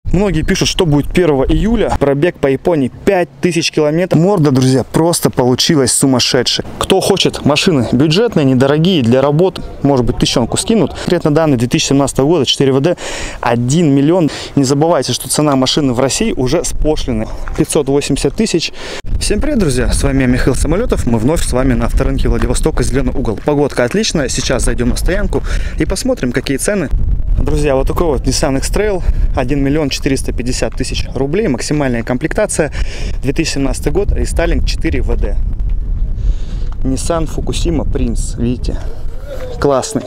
Многие пишут, что будет 1 июля. Пробег по Японии 5000 километров. Морда, друзья, просто получилась сумасшедшая. Кто хочет машины бюджетные, недорогие, для работы, может быть, тысячонку скинут. Конкретно данные 2017 года, 4 ВД, 1 миллион. Не забывайте, что цена машины в России уже с пошлиной 580 тысяч. Всем привет, друзья! С вами я, Михаил Самолетов. Мы вновь с вами на авторынке Владивостока, Зеленый угол. Погодка отличная. Сейчас зайдем на стоянку и посмотрим, какие цены. Друзья, вот такой вот Nissan X-Trail, 1 миллион 450 тысяч рублей, максимальная комплектация, 2017 год, рестайлинг 4 ВД. Nissan Fukusima Prince, видите, классный,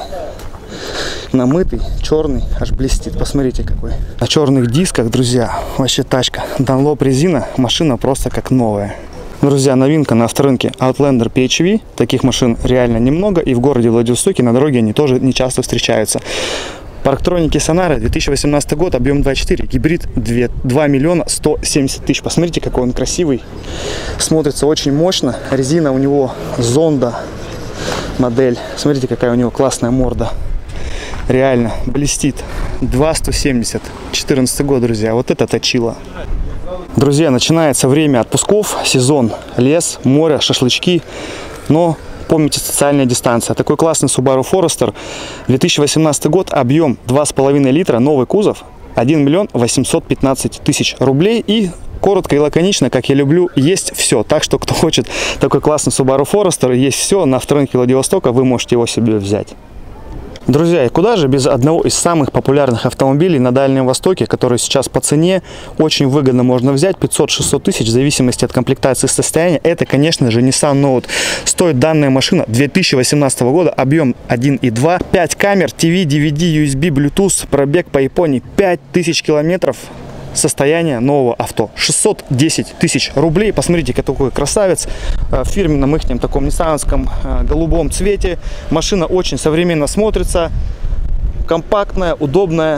намытый, черный, аж блестит, посмотрите какой. На черных дисках, друзья, вообще тачка, Dunlop резина, машина просто как новая. Друзья, новинка на авторынке Outlander PHEV, таких машин реально немного, и в городе Владивостоке на дороге они тоже не часто встречаются. Парктроники Sonara, 2018 год, объем 2.4, гибрид 2 миллиона 170 тысяч. Посмотрите, какой он красивый, смотрится очень мощно. Резина у него Zonda модель, смотрите, какая у него классная морда, реально блестит. 2.170, 14 год, друзья, вот это точило. Друзья, начинается время отпусков, сезон, лес, море, шашлычки, но помните, социальная дистанция. Такой классный Subaru Forester, 2018 год, объем 2,5 литра, новый кузов, 1 миллион 815 тысяч рублей. И коротко и лаконично, как я люблю, есть все. Так что, кто хочет такой классный Subaru Forester, есть все. На авторынке Владивостока вы можете его себе взять. Друзья, и куда же без одного из самых популярных автомобилей на Дальнем Востоке, который сейчас по цене очень выгодно можно взять, 500-600 тысяч, в зависимости от комплектации и состояния. Это, конечно же, Nissan Note. Стоит данная машина 2018 года, объем 1.2, 5 камер, ТВ, DVD, USB, Bluetooth, пробег по Японии 5000 километров. Состояние нового авто 610 тысяч рублей. Посмотрите, какой красавец, в фирменном их таком ниссановском голубом цвете. Машина очень современно смотрится, компактная, удобная.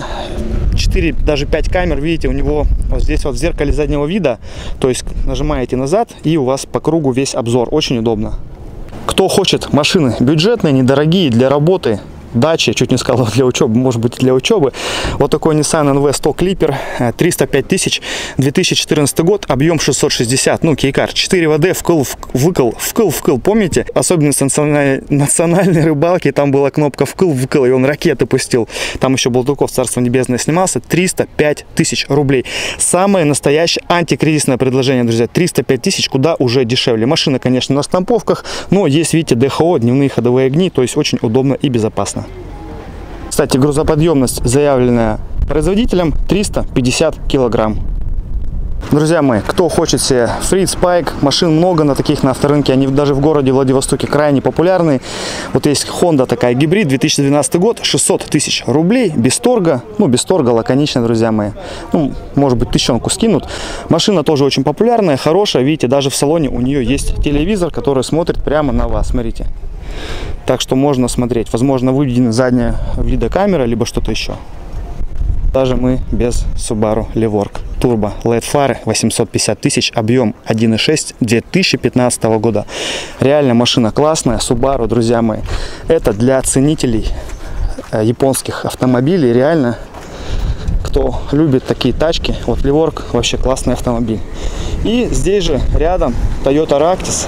4, даже 5 камер, видите, у него вот здесь вот в зеркале заднего вида. То есть нажимаете назад, и у вас по кругу весь обзор. Очень удобно. Кто хочет машины бюджетные, недорогие, для работы, дачи, чуть не сказал для учебы, может быть для учебы. Вот такой Nissan NV100 Clipper, 305 тысяч, 2014 год, объем 660, ну кейкар, 4 ВД, вкл, помните? Особенность национальной рыбалки, там была кнопка вкл, и он ракеты пустил. Там еще Булдуков, Царство Небесное, снимался, 305 тысяч рублей. Самое настоящее антикризисное предложение, друзья, 305 тысяч, куда уже дешевле. Машина, конечно, на штамповках, но есть, видите, ДХО, дневные ходовые огни, то есть очень удобно и безопасно. Кстати, грузоподъемность, заявленная производителем, 350 килограмм. Друзья мои, кто хочет себе Fritz, Pike, машин много на таких на авторынке, они даже в городе Владивостоке крайне популярны. Вот есть Honda такая гибрид, 2012 год, 600 тысяч рублей, без торга. Ну, без торга, лаконично, друзья мои. Ну, может быть, тысячонку скинут. Машина тоже очень популярная, хорошая. Видите, даже в салоне у нее есть телевизор, который смотрит прямо на вас. Смотрите. Так что можно смотреть. Возможно, выведена задняя видеокамера, либо что-то еще. Даже мы без Subaru Levorg. Турбо, LED фары, 850 тысяч, объем 1.6, 2015 года. Реально машина классная. Subaru, друзья мои, это для ценителей японских автомобилей. Реально, кто любит такие тачки, вот Levorg вообще классный автомобиль. И здесь же рядом Toyota Ractis,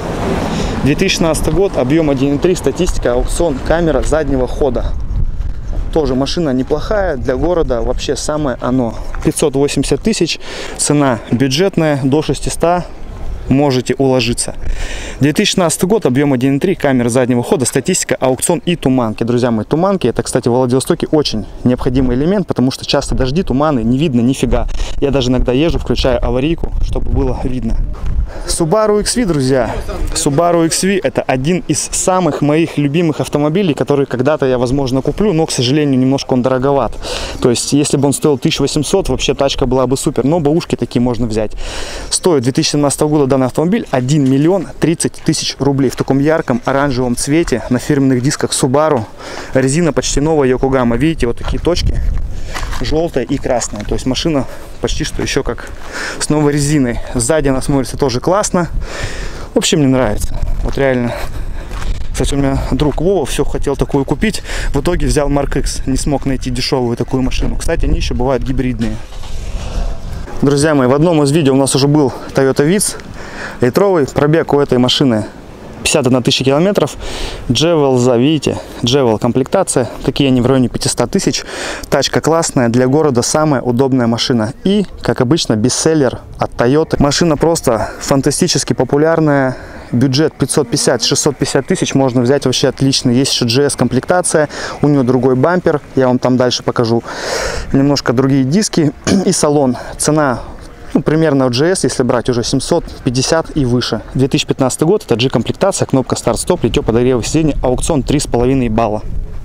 2016 год, объем 1.3, статистика, аукцион, камера заднего хода. Тоже машина неплохая, для города вообще самое оно. 580 тысяч, цена бюджетная, до 600 можете уложиться. 2016 год, объем 1.3, камера заднего хода, статистика, аукцион и туманки. Друзья мои, туманки, это, кстати, в Владивостоке очень необходимый элемент, потому что часто дожди, туманы, не видно нифига. Я даже иногда езжу, включаю аварийку, чтобы было видно. Subaru XV, друзья. Subaru XV это один из самых моих любимых автомобилей, который когда-то я, возможно, куплю, но, к сожалению, немножко он дороговат. То есть, если бы он стоил 1800, вообще тачка была бы супер, но бэушки такие можно взять. Стоит 2017 года данный автомобиль 1 миллион 30 тысяч рублей в таком ярком оранжевом цвете, на фирменных дисках Subaru. Резина почти новая Yokohama. Видите, вот такие точки, желтая и красная. То есть машина почти что еще как с новой резиной. Сзади она смотрится тоже классно. В общем, мне нравится. Вот реально. Кстати, у меня друг Вова все хотел такую купить. В итоге взял Mark X. Не смог найти дешевую такую машину. Кстати, они еще бывают гибридные. Друзья мои, в одном из видео у нас уже был Toyota Vitz литровый. Пробег у этой машины 51 тысяча километров. Джевел, видите, Джевел комплектация. Такие они в районе 500 тысяч. Тачка классная, для города самая удобная машина. И, как обычно, бестселлер от Toyota. Машина просто фантастически популярная. Бюджет 550-650 тысяч, можно взять вообще отлично. Есть еще GS комплектация, у нее другой бампер, я вам там дальше покажу. Немножко другие диски и салон. Цена примерно от GS, если брать, уже 750 и выше. 2015 год, это G-комплектация, кнопка старт-стоп, литье подогревов сидений, аукцион 3,5 балла.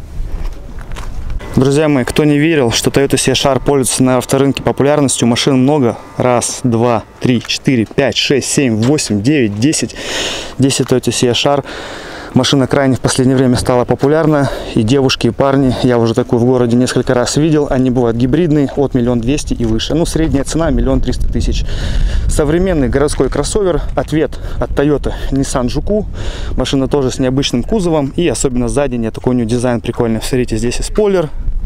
Друзья мои, кто не верил, что Toyota CHR пользуется на авторынке популярностью, машин много. Раз, два, три, четыре, пять, шесть, семь, восемь, девять, 10. 10 Toyota CHR. Машина крайне в последнее время стала популярна. И девушки, и парни, я уже такую в городе несколько раз видел. Они бывают гибридные, от 1 200 000 и выше. Ну, средняя цена 1 300 000. Современный городской кроссовер. Ответ от Toyota Nissan Juke. Машина тоже с необычным кузовом. И особенно сзади, такой у нее дизайн прикольный. Смотрите, здесь и спойлер.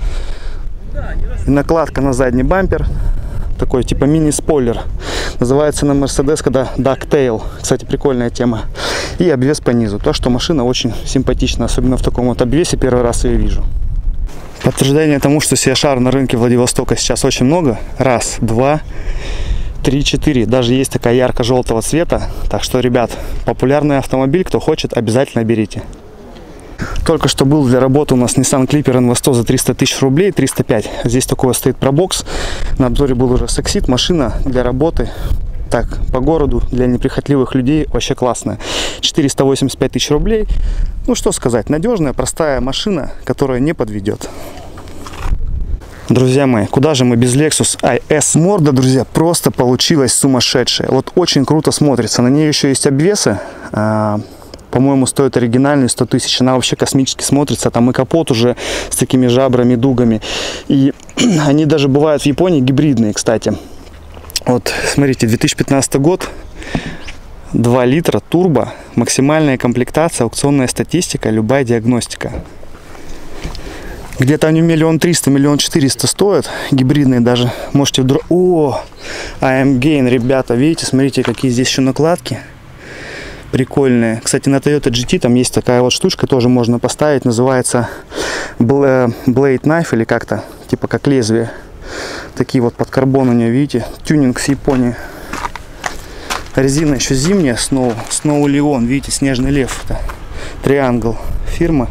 И накладка на задний бампер. Такой типа мини-спойлер. Называется на Mercedes, когда Ducktail. Кстати, прикольная тема. И обвес по низу. То, что машина очень симпатична. Особенно в таком вот обвесе. Первый раз ее вижу. Подтверждение тому, что CHR на рынке Владивостока сейчас очень много. Раз, два, три, четыре. Даже есть такая ярко-желтого цвета. Так что, ребят, популярный автомобиль. Кто хочет, обязательно берите. Только что был для работы у нас Nissan Clipper NV100 за 300 000 рублей, 305. Здесь такой стоит пробокс. На обзоре был уже Сексит. Машина для работы, так, по городу, для неприхотливых людей вообще классная. 485 000 рублей. Ну, что сказать, надежная, простая машина, которая не подведет. Друзья мои, куда же мы без Lexus IS? Морда, друзья, просто получилась сумасшедшая. Вот очень круто смотрится. На ней еще есть обвесы. По-моему, стоит оригинальный 100 000. Она вообще космически смотрится. Там и капот уже с такими жабрами, дугами. И они даже бывают в Японии гибридные, кстати. Вот, смотрите, 2015 год. 2 литра, турбо. Максимальная комплектация, аукционная статистика, любая диагностика. Где-то они 1 300 000, 1 400 000 стоят. Гибридные даже. Можете вдруг... О, AM Gain, ребята. Видите, смотрите, какие здесь еще накладки. Прикольные. Кстати, на Toyota GT там есть такая вот штучка, тоже можно поставить. Называется Blade Knife или как-то, типа как лезвие. Такие вот под карбон у нее, видите. Тюнинг с Японии. Резина еще зимняя, Snow Leon, видите, снежный лев. Это Triangle фирма.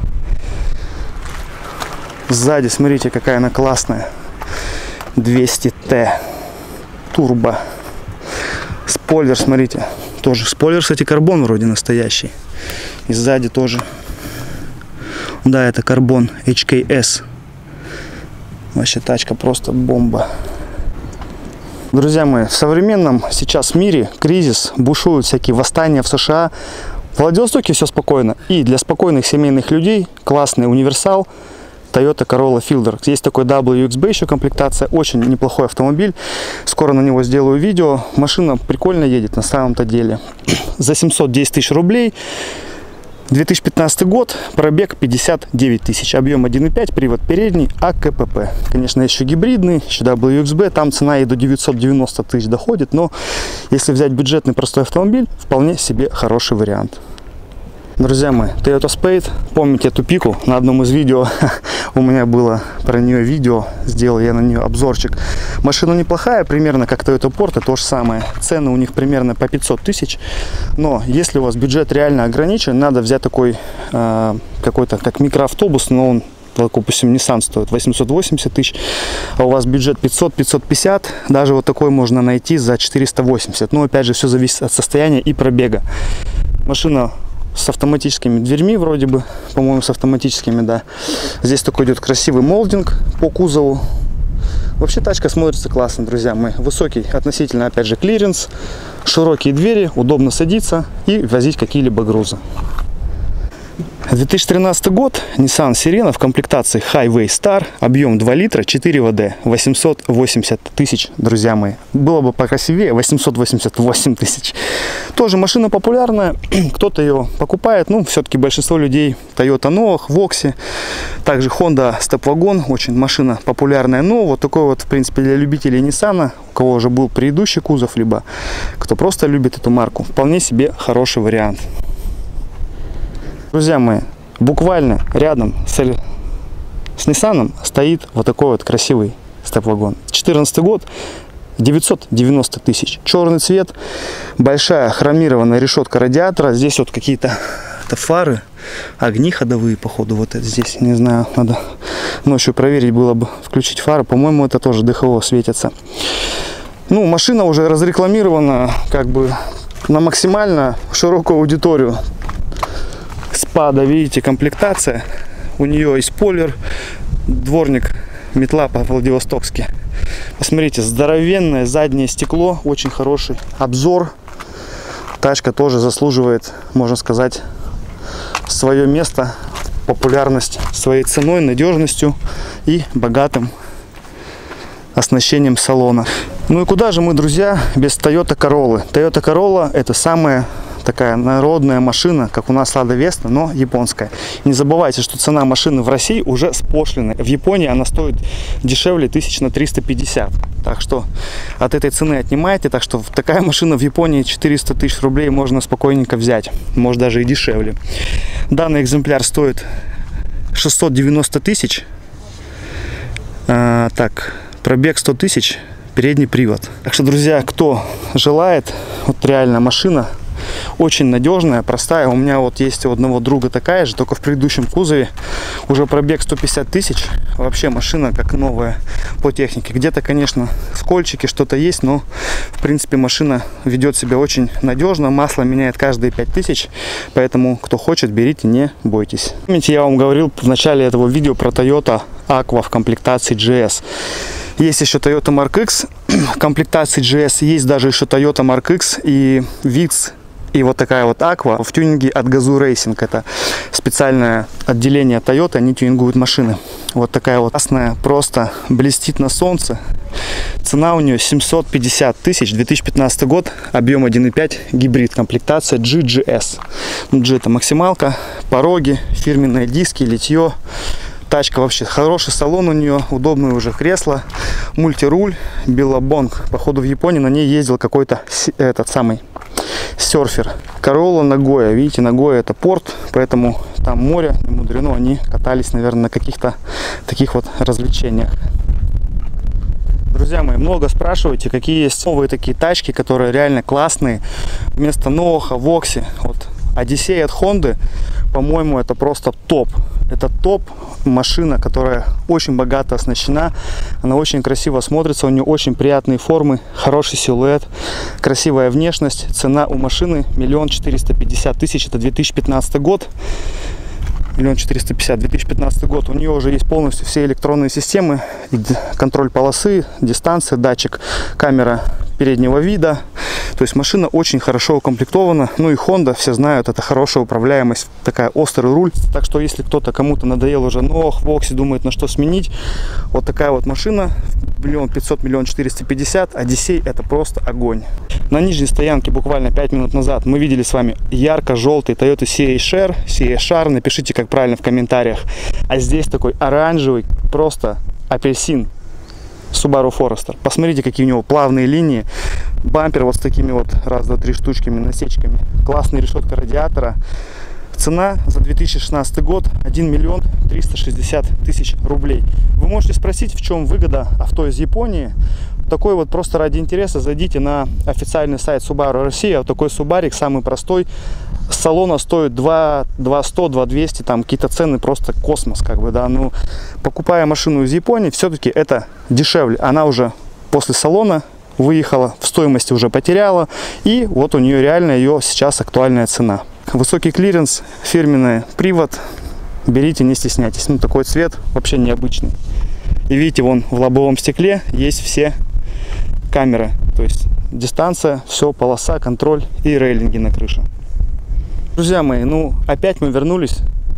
Сзади, смотрите, какая она классная. 200T. Турбо. Спойлер, смотрите. Тоже спойлер, кстати, карбон вроде настоящий. И сзади тоже. Да, это карбон HKS. Вообще тачка просто бомба. Друзья мои, в современном сейчас мире кризис, бушуют всякие восстания в США. В Владивостоке все спокойно. И для спокойных семейных людей классный универсал Toyota Corolla Fielder. Есть такой WXB еще комплектация. Очень неплохой автомобиль. Скоро на него сделаю видео. Машина прикольно едет на самом-то деле. За 710 000 рублей. 2015 год. Пробег 59 000. Объем 1,5. Привод передний. АКПП. Конечно, еще гибридный. Еще WXB. Там цена и до 990 000 доходит. Но если взять бюджетный простой автомобиль, вполне себе хороший вариант. Друзья мои, Toyota Spade, помните эту пику? На одном из видео у меня было про нее видео, сделал я на нее обзорчик. Машина неплохая, примерно как Toyota Porte, то же самое. Цены у них примерно по 500 000. Но если у вас бюджет реально ограничен, надо взять такой какой-то как микроавтобус, но он, допустим, Nissan стоит 880 000, а у вас бюджет 500-550, даже вот такой можно найти за 480. Но опять же, все зависит от состояния и пробега. Машина с автоматическими дверьми вроде бы, по-моему, с автоматическими, да. Здесь такой идет красивый молдинг по кузову. Вообще тачка смотрится классно, друзья мои. Высокий относительно, опять же, клиренс, широкие двери, удобно садиться и возить какие-либо грузы. 2013 год, Nissan Sirena в комплектации Highway Star, объем 2 литра, 4 ВД, 880 тысяч, друзья мои. Было бы покрасивее, 888 тысяч. Тоже машина популярная, кто-то ее покупает, ну, все-таки большинство людей Toyota Noah, Voxy, также Honda Stepwagon, очень машина популярная, но вот такой вот, в принципе, для любителей Nissan, у кого уже был предыдущий кузов, либо кто просто любит эту марку, вполне себе хороший вариант. Друзья мои, буквально рядом с Nissan стоит вот такой вот красивый степ-вагон. 2014 год, 990 тысяч. Черный цвет, большая хромированная решетка радиатора. Здесь вот какие-то фары, огни ходовые, походу, вот это здесь, не знаю, надо ночью проверить было бы, включить фары. По-моему, это тоже ДХО светится. Ну, машина уже разрекламирована как бы на максимально широкую аудиторию. Спада, видите, комплектация. У нее и спойлер, дворник, метла по-владивостокски. Посмотрите, здоровенное заднее стекло, очень хороший обзор. Тачка тоже заслуживает, можно сказать, свое место, популярность своей ценой, надежностью и богатым оснащением салона. Ну и куда же мы, друзья, без Toyota Corolla? Toyota Corolla — это самая такая народная машина, как у нас Lada Vesta, но японская. Не забывайте, что цена машины в России уже с пошлиной. В Японии она стоит дешевле 1000 на 350. Так что от этой цены отнимайте. Так что такая машина в Японии 400 тысяч рублей можно спокойненько взять. Может даже и дешевле. Данный экземпляр стоит 690 тысяч. Так, пробег 100 тысяч, передний привод. Так что, друзья, кто желает, вот реально машина очень надежная, простая. У меня вот есть у одного друга такая же, только в предыдущем кузове. Уже пробег 150 тысяч. Вообще машина как новая по технике. Где-то, конечно, скольчики, что-то есть, но в принципе машина ведет себя очень надежно. Масло меняет каждые 5000. Поэтому, кто хочет, берите, не бойтесь. Помните, я вам говорил в начале этого видео про Toyota Aqua в комплектации GS. Есть еще Toyota Mark X в комплектации GS. Есть даже еще Toyota Mark X и Vitz. И вот такая вот Aqua в тюнинге от Gazoo Racing. Это специальное отделение Toyota, они тюнингуют машины. Вот такая вот красная, просто блестит на солнце. Цена у нее 750 тысяч, 2015 год, объем 1.5, гибрид, комплектация GGS. G это максималка, пороги, фирменные диски, литье. Тачка вообще хороший, салон у нее, удобное уже кресло, мультируль, Billabong. Походу в Японии на ней ездил какой-то этот самый серфер. Corolla Nagoya. Видите, Nagoya это порт, поэтому там море, не мудрено, они катались, наверное, на каких-то таких вот развлечениях. Друзья мои, много спрашиваете, какие есть новые такие тачки, которые реально классные. Вместо Noah, Voxy, вот Odyssey от Honda, по-моему, это просто топ. Это топ машина, которая очень богато оснащена. Она очень красиво смотрится, у нее очень приятные формы, хороший силуэт, красивая внешность. Цена у машины 1 450 000, это 2015 год. 1 450 000, 2015 год. У нее уже есть полностью все электронные системы, контроль полосы, дистанция, датчик, камера переднего вида. То есть машина очень хорошо укомплектована. Ну и Honda, все знают, это хорошая управляемость, такая острый руль. Так что если кто-то, кому-то надоел уже Noah, Voxy, думает на что сменить, вот такая вот машина 1 500 000, 1 450 000, Odyssey это просто огонь. На нижней стоянке буквально 5 минут назад мы видели с вами ярко-желтый Toyota CHR. Напишите, как правильно в комментариях. А здесь такой оранжевый, просто апельсин. Subaru Forester. Посмотрите, какие у него плавные линии. Бампер вот с такими вот раз, два, три штучками, насечками. Классная решетка радиатора. Цена за 2016 год 1 360 000 рублей. Вы можете спросить, в чем выгода авто из Японии. Такой вот просто ради интереса зайдите на официальный сайт Subaru Россия. Вот такой Субарик, самый простой. С салона стоит 2 100, 2 200, там какие-то цены просто космос, как бы, да. Ну, покупая машину из Японии, все-таки это дешевле. Она уже после салона выехала, в стоимости уже потеряла, и вот у нее реально ее сейчас актуальная цена. Высокий клиренс, фирменный привод, берите, не стесняйтесь. Ну, такой цвет вообще необычный. И видите, вон в лобовом стекле есть все камеры, то есть дистанция, все, полоса, контроль и рейлинги на крыше. Друзья мои, ну опять мы вернулись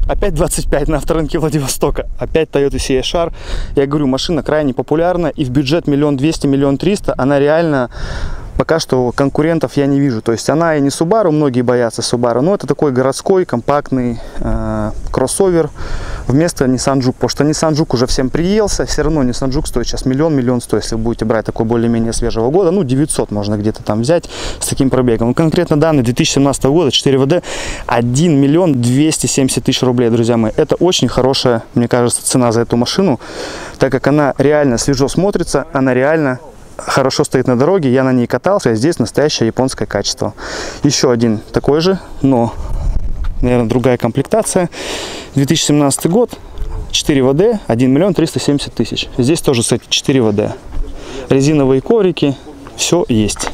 Опять 25 на авторынке Владивостока. Опять Toyota CHR. Я говорю, машина крайне популярна. И в бюджет 1 200 000 1 300 она реально... Пока что конкурентов я не вижу. То есть она и не Subaru, многие боятся Subaru, но это такой городской, компактный кроссовер вместо Nissan Juke. Потому что Nissan Juke уже всем приелся. Все равно Nissan Juke стоит сейчас 1 100 000 если вы будете брать такой более-менее свежего года. Ну, 900 можно где-то там взять с таким пробегом. Конкретно данный 2017 года, 4 ВД, 1 270 000 рублей, друзья мои. Это очень хорошая, мне кажется, цена за эту машину, так как она реально свежо смотрится, она реально... хорошо стоит на дороге, я на ней катался, здесь настоящее японское качество. Еще один такой же, но, наверное, другая комплектация. 2017 год, 4 ВД, 1 370 000. Здесь тоже, кстати, 4 ВД. Резиновые коврики, все есть.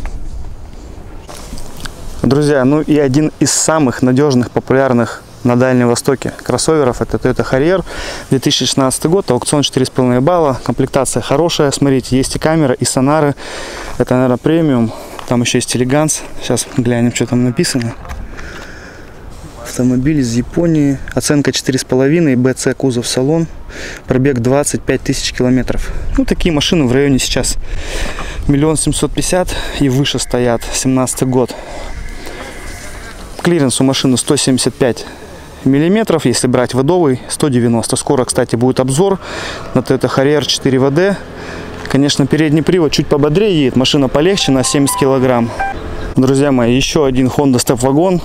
Друзья, ну и один из самых надежных, популярных на Дальнем Востоке кроссоверов, это Toyota Harrier, 2016 год, аукцион 4,5 балла, комплектация хорошая, смотрите, есть и камера, и сонары, это, наверное, премиум, там еще есть элеганс, сейчас глянем, что там написано. Автомобиль из Японии, оценка 4,5, BC кузов салон, пробег 25 000 километров. Ну, такие машины в районе сейчас 1 750 000 и выше стоят, 17 год. Клиренс у машины 175 миллиметров, если брать водовый, 190. Скоро, кстати, будет обзор на Toyota Harrier 4 ВД. Конечно, передний привод чуть пободрее едет, машина полегче на 70 килограмм. Друзья мои, еще один Honda Step Wagon.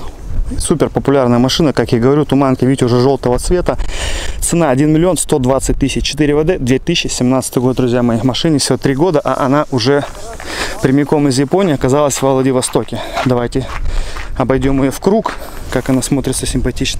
Супер популярная машина, как я говорю, туманки, видите, уже желтого цвета. Цена 1 120 000, 4 ВД, 2017 год, друзья мои. Машине всего 3 года, а она уже прямиком из Японии оказалась во Владивостоке. Давайте обойдем ее в круг, как она смотрится симпатично.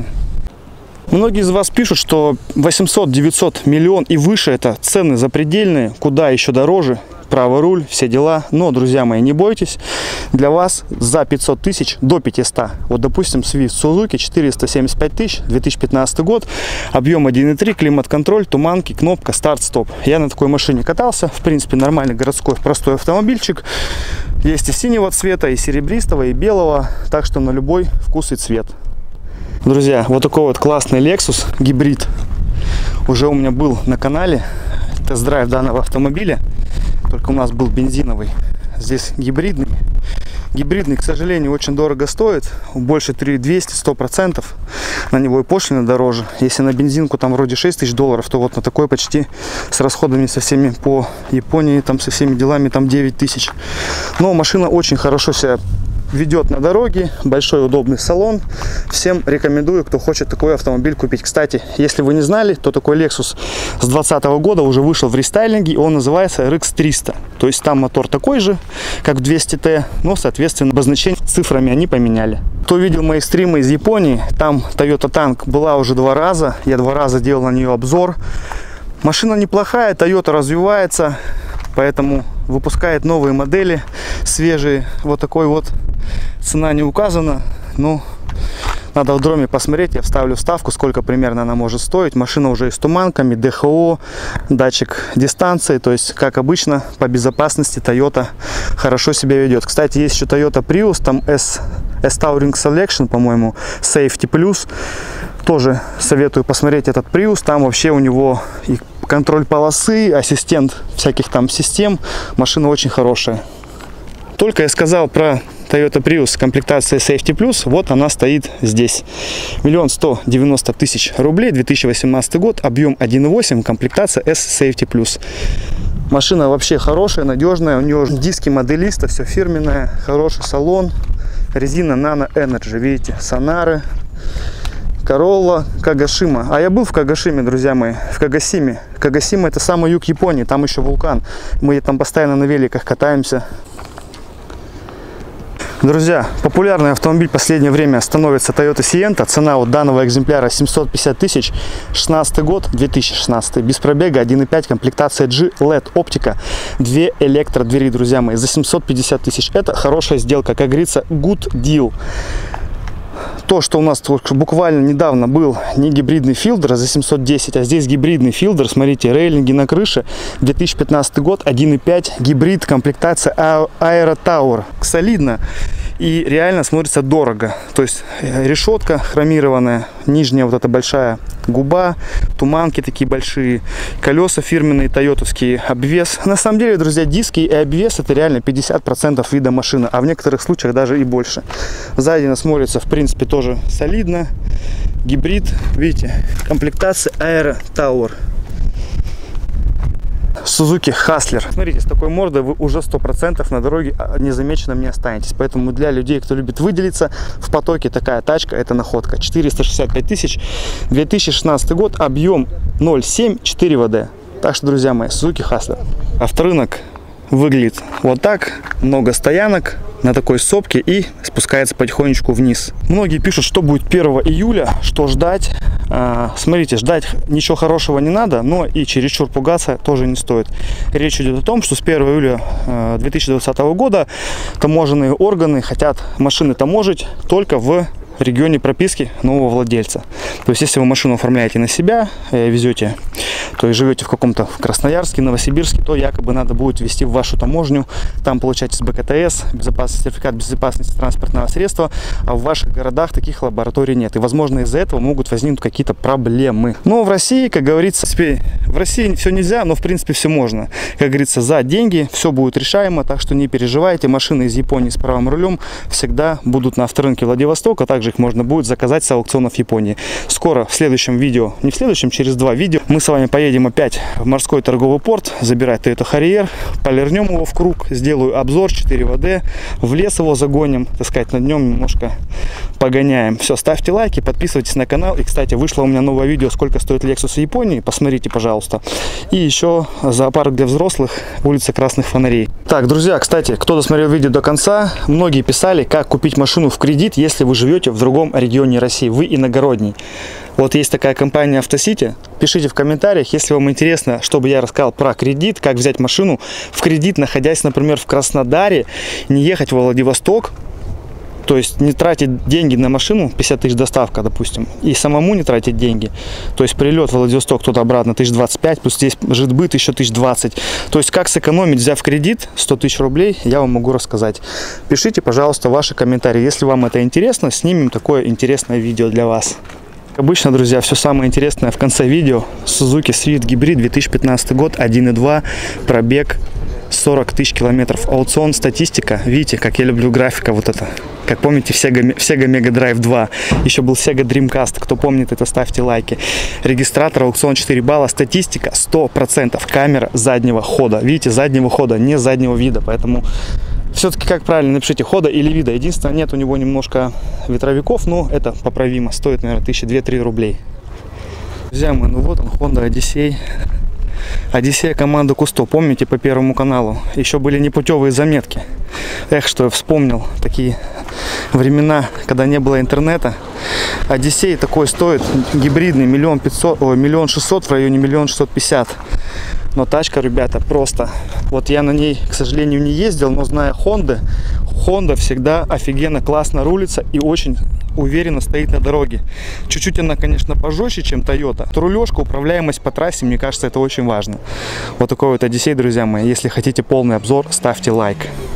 Многие из вас пишут, что 800, 900, миллион и выше это цены запредельные, куда еще дороже. Правый руль, все дела. Но, друзья мои, не бойтесь, для вас за 500 000 до 500. Вот, допустим, Swift Suzuki 475 000, 2015 год, объем 1.3, климат-контроль, туманки, кнопка старт-стоп. Я на такой машине катался, в принципе, нормальный городской простой автомобильчик. Есть и синего цвета, и серебристого, и белого, так что на любой вкус и цвет. Друзья, вот такой вот классный Lexus гибрид уже у меня был на канале, тест-драйв данного автомобиля. Только у нас был бензиновый, здесь гибридный. Гибридный, к сожалению, очень дорого стоит, больше 3200, 100%. На него и пошлина дороже. Если на бензинку там вроде 6000 долларов, то вот на такой почти с расходами со всеми по Японии, там со всеми делами, там 9000. Но машина очень хорошо себя ведет на дороге, большой удобный салон. Всем рекомендую, кто хочет такой автомобиль купить. Кстати, если вы не знали, то такой Lexus с 2020 года уже вышел в рестайлинге, и он называется RX 300. То есть там мотор такой же, как в 200T, но, соответственно, обозначение цифрами они поменяли. Кто видел мои стримы из Японии, там Toyota Tank была уже 2 раза, я 2 раза делал на нее обзор. Машина неплохая, Toyota развивается, поэтому выпускает новые модели, свежие. Вот такой вот, цена не указана, но надо в дроме посмотреть, я вставлю вставку, сколько примерно она может стоить. Машина уже и с туманками, ДХО, датчик дистанции, то есть, как обычно, по безопасности Toyota хорошо себя ведет. Кстати, есть еще Toyota Prius, там S-Touring Selection, по-моему, Safety Plus. Тоже советую посмотреть этот Prius, там вообще у него и контроль полосы, ассистент всяких там систем, машина очень хорошая. Только я сказал про Toyota Prius комплектация Safety Plus, вот она стоит здесь. 1 190 000 рублей, 2018 год, объем 1.8, комплектация S Safety Plus. Машина вообще хорошая, надежная, у нее диски моделиста, все фирменное, хороший салон, резина Nano Energy, видите, сонары. Corolla, Кагашима. А я был в Кагашиме, друзья мои, в Кагасиме. Кагасима — это самый юг Японии, там еще вулкан. Мы там постоянно на великах катаемся. Друзья, популярный автомобиль в последнее время становится Toyota Sienta. Цена вот данного экземпляра 750 000, 16 год, 2016. Без пробега, 1.5, комплектация G, LED, оптика, 2 электродвери, друзья мои, за 750 000. Это хорошая сделка, как говорится, good deal. То, что у нас буквально недавно был не гибридный Fielder за 710, а здесь гибридный Fielder, смотрите, рейлинги на крыше, 2015 год, 1.5, гибрид, комплектация Aero Tower, солидно. И реально смотрится дорого. То есть решетка хромированная, нижняя вот эта большая губа, туманки такие большие, колеса фирменные тойотовские, обвес. На самом деле, друзья, диски и обвес это реально 50% вида машины, а в некоторых случаях даже и больше. Сзади она смотрится, в принципе, тоже солидно. Гибрид, видите, комплектация Aero Tower. Suzuki Hustler. Смотрите, с такой мордой вы уже 100% на дороге незамеченным не останетесь. Поэтому для людей, кто любит выделиться в потоке, такая тачка — это находка. 465 тысяч, 2016 год, объем 0,7, 4 ВД. Так что, друзья мои, Suzuki Hustler. Авторынок выглядит вот так. Много стоянок на такой сопке и спускается потихонечку вниз. Многие пишут, что будет 1 июля, что ждать. Смотрите, ждать ничего хорошего не надо, но и чересчур пугаться тоже не стоит. Речь идет о том, что с 1 июля 2020 года таможенные органы хотят машины таможить только в регионе прописки нового владельца. То есть, если вы машину оформляете на себя, везете, то есть живете в каком-то Красноярске, Новосибирске, то якобы надо будет везти в вашу таможню, там получать СБКТС, сертификат безопасности транспортного средства, а в ваших городах таких лабораторий нет. И, возможно, из-за этого могут возникнуть какие-то проблемы. Но в России, как говорится, в России все нельзя, но в принципе все можно. Как говорится, за деньги все будет решаемо, так что не переживайте. Машины из Японии с правым рулем всегда будут на авторынке Владивостока, а также их можно будет заказать с аукционов Японии. Скоро в следующем видео, не в следующем, через 2 видео, мы с вами поедем опять в морской торговый порт, забирать Toyota Harrier, полирнем его в круг, сделаю обзор 4 ВД, в лес его загоним, так сказать, на днем немножко погоняем. Все, ставьте лайки, подписывайтесь на канал. И, кстати, вышло у меня новое видео, сколько стоит Lexus в Японии, посмотрите, пожалуйста. И еще зоопарк для взрослых, улица Красных Фонарей. Так, друзья, кстати, кто досмотрел видео до конца, многие писали, как купить машину в кредит, если вы живете в другом регионе России, вы иногородний. Вот есть такая компания Автосити. Пишите в комментариях, если вам интересно, чтобы я рассказал про кредит, как взять машину в кредит, находясь, например, в Краснодаре, не ехать в Владивосток, то есть не тратить деньги на машину, 50 тысяч доставка, допустим, и самому не тратить деньги. То есть прилет в Владивосток туда-обратно 1025, плюс здесь житбыт еще 1020. То есть как сэкономить, взяв кредит 100 тысяч рублей, я вам могу рассказать. Пишите, пожалуйста, ваши комментарии. Если вам это интересно, снимем такое интересное видео для вас. Обычно, друзья, все самое интересное в конце видео. Suzuki Swift Hybrid, 2015 год, 1.2, пробег 40 тысяч километров. Аукцион, статистика. Видите, как я люблю графика вот это. Как помните, в Sega Mega Drive 2. Еще был Sega Dreamcast. Кто помнит это, ставьте лайки. Регистратор, аукцион 4 балла. Статистика 100%. Камера заднего хода. Видите, заднего хода, не заднего вида. Поэтому все-таки как правильно, напишите, хода или вида. Единственное, нет у него немножко ветровиков, но это поправимо. Стоит, наверное, 1002-3 рублей. Друзья мои, ну вот он, Honda Odyssey. Одиссея команды Кусто, помните, по Первому каналу? Еще были непутевые заметки. Эх, что я вспомнил такие времена, когда не было интернета. Одиссей такой стоит, гибридный, 1 600 000, в районе 1 650 000. Но тачка, ребята, просто. Вот я на ней, к сожалению, не ездил, но зная Honda всегда офигенно классно рулится и очень уверенно стоит на дороге. Чуть-чуть она, конечно, пожестче, чем Toyota. Рулежка, управляемость по трассе, мне кажется, это очень важно. Вот такой вот Odyssey, друзья мои. Если хотите полный обзор, ставьте лайк.